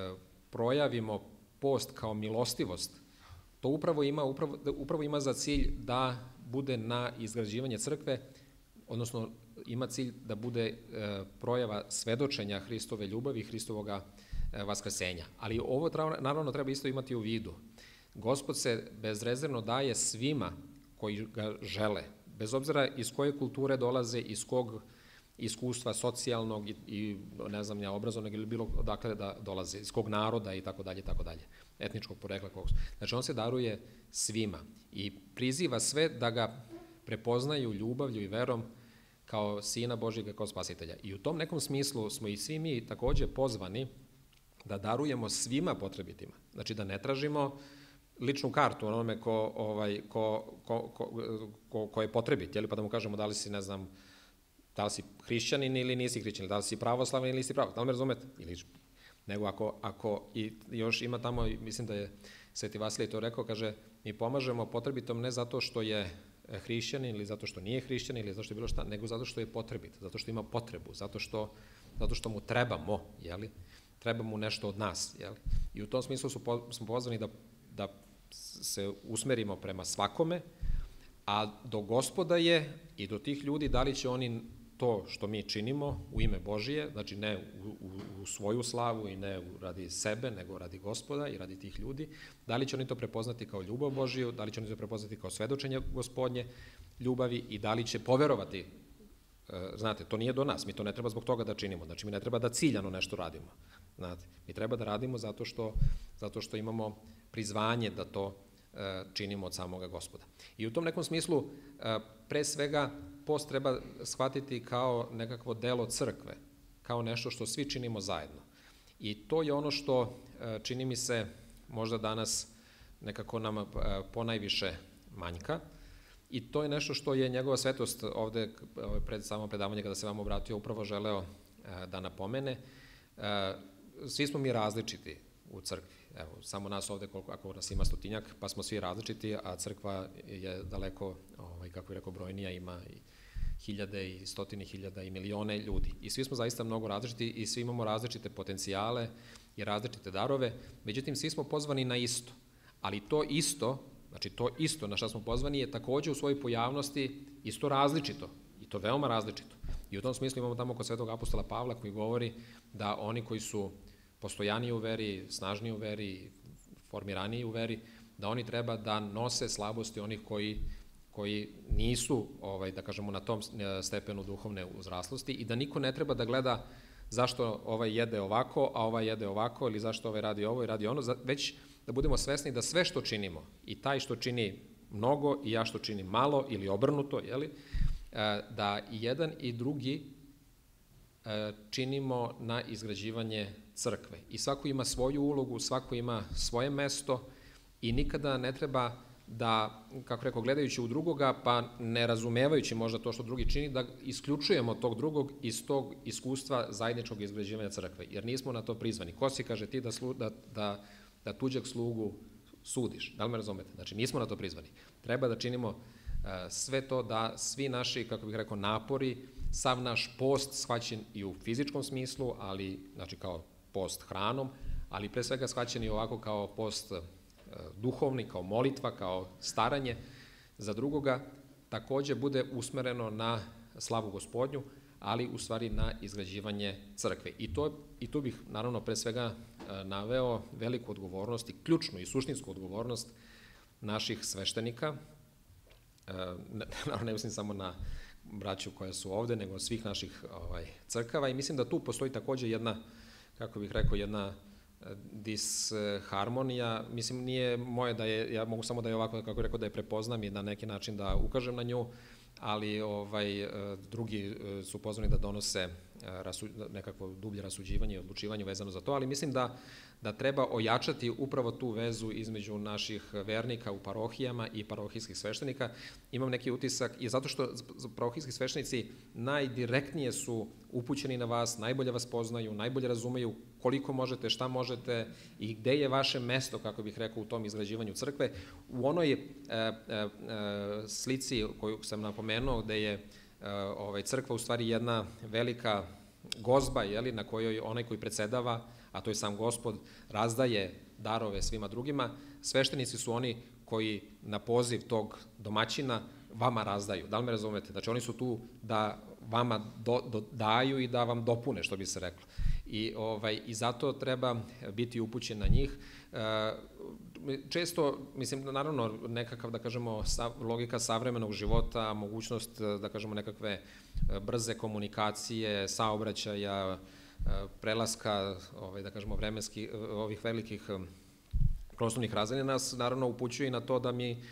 projavimo post kao milostivost, to upravo ima, upravo, upravo ima za cilj da bude na izgrađivanje crkve, odnosno ima cilj da bude e, projava svedočenja Hristove ljubavi, Hristovoga vaskrsenja. Ali ovo naravno treba isto imati u vidu. Gospod se bezrezervno daje svima koji ga žele, bez obzira iz koje kulture dolaze, iz kog iskustva socijalnog i, i ne znam ja, obrazovnog ili bilo odakle da dolaze, iz kog naroda i tako dalje, i tako dalje, etničkog porekla. Kog. Znači on se daruje svima i priziva sve da ga prepoznaju ljubavlju i verom kao Sina Božjega, kao Spasitelja. I u tom nekom smislu smo i svi mi takođe pozvani da darujemo svima potrebitima. Znači da ne tražimo ličnu kartu onome ko, ovaj, ko, ko, ko, ko, ko je potrebit, jeli, pa da mu kažemo da li si, ne znam, da li si hrišćanin ili nisi hrišćanin, da li si pravoslavni ili nisi pravoslavni, da li me razumete? Ili, nego ako, ako i još ima tamo, mislim da je Sveti Vasilij to rekao, kaže, mi pomažemo potrebitom ne zato što je hrišćanin ili zato što nije hrišćanin ili zato što je bilo šta, nego zato što je potrebit, zato što ima potrebu, zato što, zato što mu trebamo, jeli? Treba mu nešto od nas. Jel? I u tom smislu su po, smo pozvani da, da se usmerimo prema svakome, a do Gospoda je i do tih ljudi da li će oni to što mi činimo u ime Božije, znači ne u, u, u svoju slavu i ne radi sebe, nego radi Gospoda i radi tih ljudi, da li će oni to prepoznati kao ljubav Božiju, da li će oni to prepoznati kao svedočenje Gospodnje ljubavi i da li će poverovati. Znate, to nije do nas, mi to ne treba zbog toga da činimo, znači mi ne treba da ciljano nešto radimo, znate, mi treba da radimo zato što, zato što imamo prizvanje da to e, činimo od samoga Gospoda. I u tom nekom smislu, e, pre svega, post treba shvatiti kao nekakvo delo crkve, kao nešto što svi činimo zajedno. I to je ono što, e, čini mi se, možda danas nekako nam e, ponajviše manjka. I to je nešto što je njegova svetost ovde pred samo predavanje kada se vam obratio upravo želeo da napomene. Svi smo mi različiti u crkvi. Evo, samo nas ovde, koliko, ako nas ima stotinjak, pa smo svi različiti, a crkva je daleko, ovaj, kako je rekao, brojnija, ima i hiljade i stotine hiljada i milione ljudi. I svi smo zaista mnogo različiti i svi imamo različite potencijale i različite darove, međutim, svi smo pozvani na isto. Ali to isto, znači to isto na što smo pozvani je takođe u svojoj pojavnosti isto različito i to veoma različito. I u tom smislu imamo tamo kod svetog apostola Pavla koji govori da oni koji su postojaniji u veri, snažniji u veri, formiraniji u veri, da oni treba da nose slabosti onih koji, koji nisu, ovaj, da kažemo, na tom stepenu duhovne uzraslosti i da niko ne treba da gleda zašto ovaj jede ovako, a ovaj jede ovako ili zašto ovaj radi ovo i radi ono, već da budemo svesni da sve što činimo, i taj što čini mnogo i ja što činim malo ili obrnuto, jeli, da i jedan i drugi činimo na izgrađivanje crkve. I svako ima svoju ulogu, svako ima svoje mesto i nikada ne treba da, kako rekao, gledajući u drugoga, pa ne razumevajući možda to što drugi čini, da isključujemo tog drugog iz tog iskustva zajedničkog izgrađivanja crkve, jer nismo na to prizvani. Ko si, kaže, ti da, slu, da, da, da tuđeg slugu sudiš? Da li me razumete? Znači, nismo na to prizvani. Treba da činimo uh, sve to da svi naši, kako bih rekao, napori sav naš post shvaćen i u fizičkom smislu, ali znači kao post hranom, ali pre svega shvaćen i ovako kao post duhovni, kao molitva, kao staranje za drugoga, takođe bude usmereno na slavu Gospodnju, ali u stvari na izgrađivanje crkve. I, to, i tu bih naravno pre svega naveo veliku odgovornost i ključnu i suštinsku odgovornost naših sveštenika, naravno ne mislim samo na braću koja su ovde, nego svih naših ovaj, crkava i mislim da tu postoji takođe jedna, kako bih rekao, jedna disharmonija, mislim nije moje da je, ja mogu samo da je ovako, kako bih rekao, da je prepoznam i na neki način da ukažem na nju, ali ovaj, drugi su pozvani da donose rasu, nekako dublje rasuđivanje i odlučivanje vezano za to, ali mislim da, da treba ojačati upravo tu vezu između naših vernika u parohijama i parohijskih sveštenika. Imam neki utisak i zato što parohijski sveštenici najdirektnije su upućeni na vas, najbolje vas poznaju, najbolje razumeju koliko možete, šta možete i gde je vaše mesto, kako bih rekao, u tom izgrađivanju crkve. U onoj e, e, slici koju sam napomenuo, gde je e, ovaj, crkva u stvari jedna velika gozba, jeli, na kojoj onaj koji predsedava, a to je sam Gospod, razdaje darove svima drugima, sveštenici su oni koji na poziv tog domaćina vama razdaju. Da li me razumete? Znači oni su tu da vama do, do, daju i da vam dopune, što bi se reklo. I, ovaj, i zato treba biti upućen na njih. E, često, mislim, naravno, nekakav, da kažemo, sa, logika savremenog života, mogućnost, da kažemo, nekakve brze komunikacije, saobraćaja, prelaska, ovaj, da kažemo, vremenski, ovih velikih prostornih razdaljina nas, naravno, upućuje i na to da mi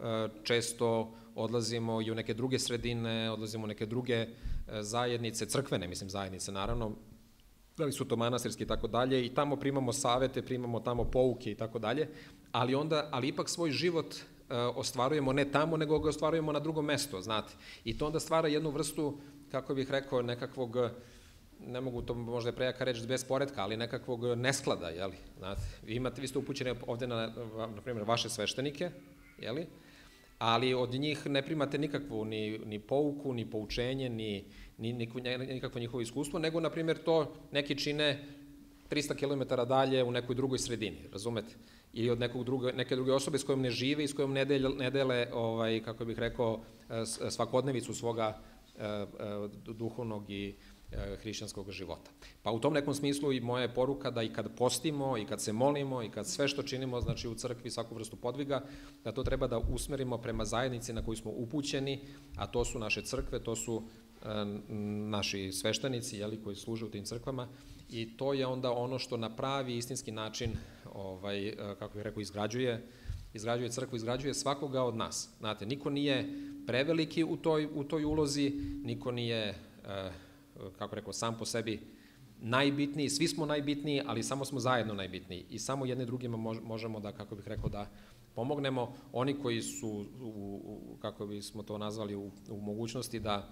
često odlazimo i u neke druge sredine, odlazimo u neke druge zajednice, crkvene, mislim, zajednice, naravno, da li su to manastirski i tako dalje, i tamo primamo savete, primamo tamo pouke i tako dalje, ali onda, ali ipak svoj život e, ostvarujemo ne tamo, nego ga ostvarujemo na drugom mestu, znate. I to onda stvara jednu vrstu, kako bih rekao, nekakvog, ne mogu to možda je prejaka reći bez poretka, ali nekakvog nesklada, jeli, znate. Vi imate, vi ste upućeni ovde na, na primjer, vaše sveštenike, jeli, ali od njih ne primate nikakvu ni, ni pouku, ni poučenje, ni, ni nikakvo njihovo iskustvo, nego, na primjer, to neki čine trista kilometara dalje u nekoj drugoj sredini, razumete? Ili od nekog druge, neke druge osobe s kojom ne žive i s kojom ne dele, ne dele ovaj, kako bih rekao, svakodnevicu svoga eh, duhovnog i hrišćanskog života. Pa u tom nekom smislu i moja je poruka da i kad postimo, i kad se molimo, i kad sve što činimo, znači u crkvi, svaku vrstu podviga, da to treba da usmerimo prema zajednici na koju smo upućeni, a to su naše crkve, to su e, naši sveštenici, jeli, koji služe u tim crkvama, i to je onda ono što na pravi istinski način, ovaj, kako bih rekao, izgrađuje, izgrađuje crkvu, izgrađuje svakoga od nas. Znate, niko nije preveliki u toj, u toj ulozi, niko nije e, kako rekao, sam po sebi najbitniji, svi smo najbitniji, ali samo smo zajedno najbitniji i samo jedne drugima možemo da, kako bih rekao, da pomognemo. Oni koji su, u, kako bismo to nazvali, u, u mogućnosti da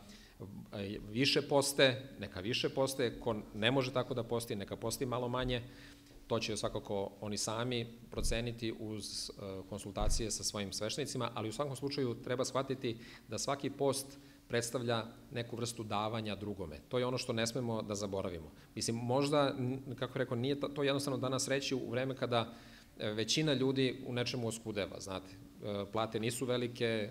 više poste, neka više poste, ko ne može tako da posti, neka posti malo manje, to će svakako oni sami proceniti uz konsultacije sa svojim sveštenicima, ali u svakom slučaju treba shvatiti da svaki post predstavlja neku vrstu davanja drugome. To je ono što ne smemo da zaboravimo. Mislim, možda, kako rekao, nije to jednostavno danas reći u vreme kada većina ljudi u nečemu oskudeva, znate. Plate nisu velike,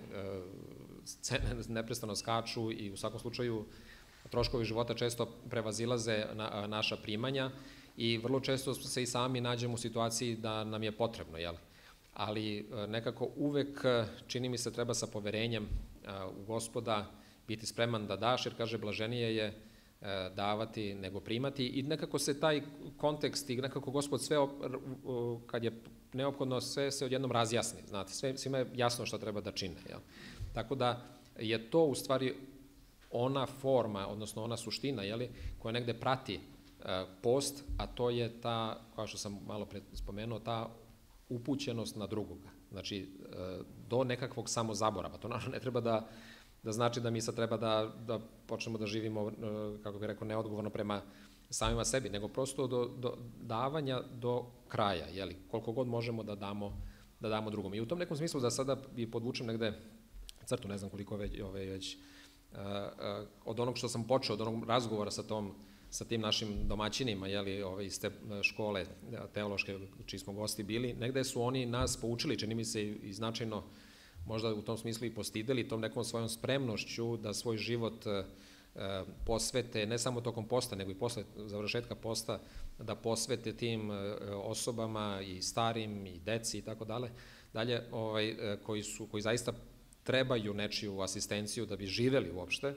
cene neprestano skaču i u svakom slučaju troškovi života često prevazilaze na, naša primanja i vrlo često se i sami nađemo u situaciji da nam je potrebno, jel? Ali nekako uvek, čini mi se, treba sa poverenjem u Gospoda biti spreman da daš, jer kaže blaženije je davati nego primati i nekako se taj kontekst i nekako Gospod sve, kad je neophodno, sve se odjednom razjasni, znate, sve, svima je jasno šta treba da čine, jel? Tako da je to u stvari ona forma, odnosno ona suština, jeli, koja negde prati post, a to je ta, kao što sam malo pre spomenuo, ta upućenost na drugoga. Znači, do nekakvog samozaborava. To naravno ne treba da, da znači da mi sad treba da, da počnemo da živimo, kako bih rekao, neodgovorno prema samima sebi, nego prosto do, do davanja do kraja, jeli, koliko god možemo da damo, da damo drugom. I u tom nekom smislu da sada i podvučem negde crtu, ne znam koliko već, ove, već od onog što sam počeo, od onog razgovora sa tom sa tim našim domaćinima, jeli, ove, iz te škole teološke čiji smo gosti bili, negde su oni nas poučili, čini mi se i značajno možda u tom smislu i postideli tom nekom svojom spremnošću da svoj život e, posvete, ne samo tokom posta, nego i posle završetka posta, da posvete tim e, osobama i starim i deci i tako dalje, dalje ovaj, koji, su, koji zaista trebaju nečiju asistenciju da bi živeli uopšte.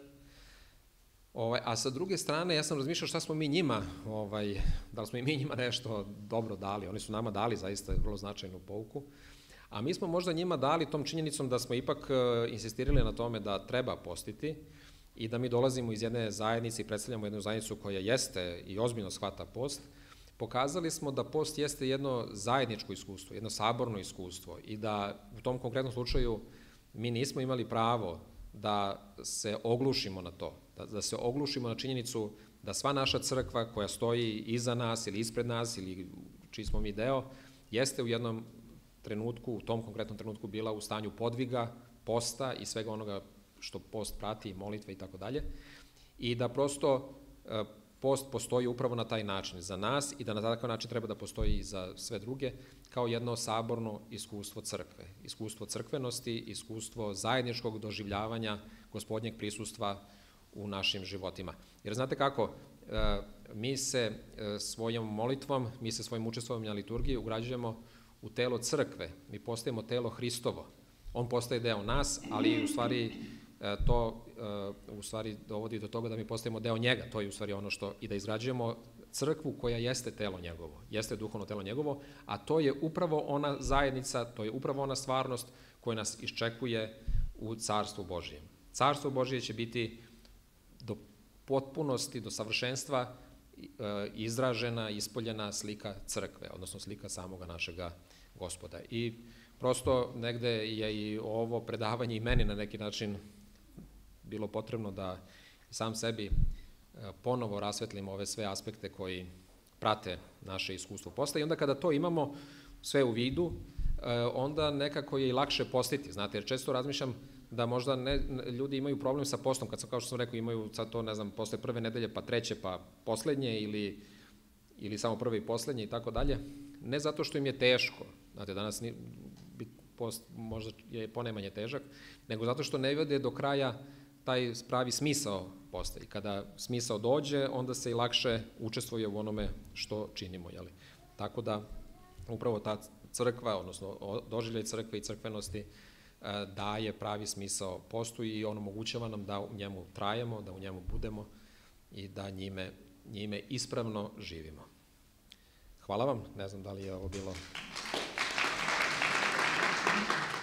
Ovaj, a sa druge strane, ja sam razmišljao šta smo mi njima, ovaj, da li smo i mi njima nešto dobro dali. Oni su nama dali zaista vrlo značajnu pouku, a mi smo možda njima dali tom činjenicom da smo ipak insistirali na tome da treba postiti i da mi dolazimo iz jedne zajednice i predstavljamo jednu zajednicu koja jeste i ozbiljno shvata post. Pokazali smo da post jeste jedno zajedničko iskustvo, jedno saborno iskustvo i da u tom konkretnom slučaju mi nismo imali pravo da se oglušimo na to, da, da se oglušimo na činjenicu da sva naša crkva koja stoji iza nas ili ispred nas ili čiji smo mi deo, jeste u jednom trenutku, u tom konkretnom trenutku bila u stanju podviga, posta i svega onoga što post prati, molitve i tako dalje, i da prosto post postoji upravo na taj način za nas i da na takav način treba da postoji i za sve druge, kao jedno saborno iskustvo crkve, iskustvo crkvenosti, iskustvo zajedničkog doživljavanja Gospodnjeg prisustva u našim životima. Jer znate kako, mi se svojom molitvom, mi se svojim učestvovanjem na liturgiji ugrađujemo u telo crkve, mi postajemo telo Hristovo. On postaje deo nas, ali u stvari to u stvari dovodi do toga da mi postajemo deo njega, to je u stvari ono što, i da izgrađujemo crkvu koja jeste telo njegovo, jeste duhovno telo njegovo, a to je upravo ona zajednica, to je upravo ona stvarnost koja nas iščekuje u Carstvu Božijem. Carstvo Božije će biti do potpunosti, do savršenstva izražena, ispoljena slika crkve, odnosno slika samoga našega Gospoda. I prosto negde je i ovo predavanje i meni na neki način bilo potrebno da sam sebi ponovo rasvetlim ove sve aspekte koji prate naše iskustvo posta i onda kada to imamo sve u vidu, onda nekako je i lakše postiti, znate, jer često razmišljam da možda ne, ljudi imaju problem sa postom, kad sam, kao što sam rekao, imaju sad to, ne znam, posle prve nedelje, pa treće, pa poslednje, ili, ili samo prve i poslednje i tako dalje, ne zato što im je teško, znate, danas ni, post možda je ponemanje težak, nego zato što ne vide do kraja taj pravi smisao posta. I kada smisao dođe, onda se i lakše učestvuje u onome što činimo, jeli? Tako da, upravo ta crkva, odnosno doživljaj crkve i crkvenosti daje pravi smisao postu i on omogućava nam da u njemu trajemo, da u njemu budemo i da njime, njime ispravno živimo. Hvala vam, ne znam da li je ovo bilo...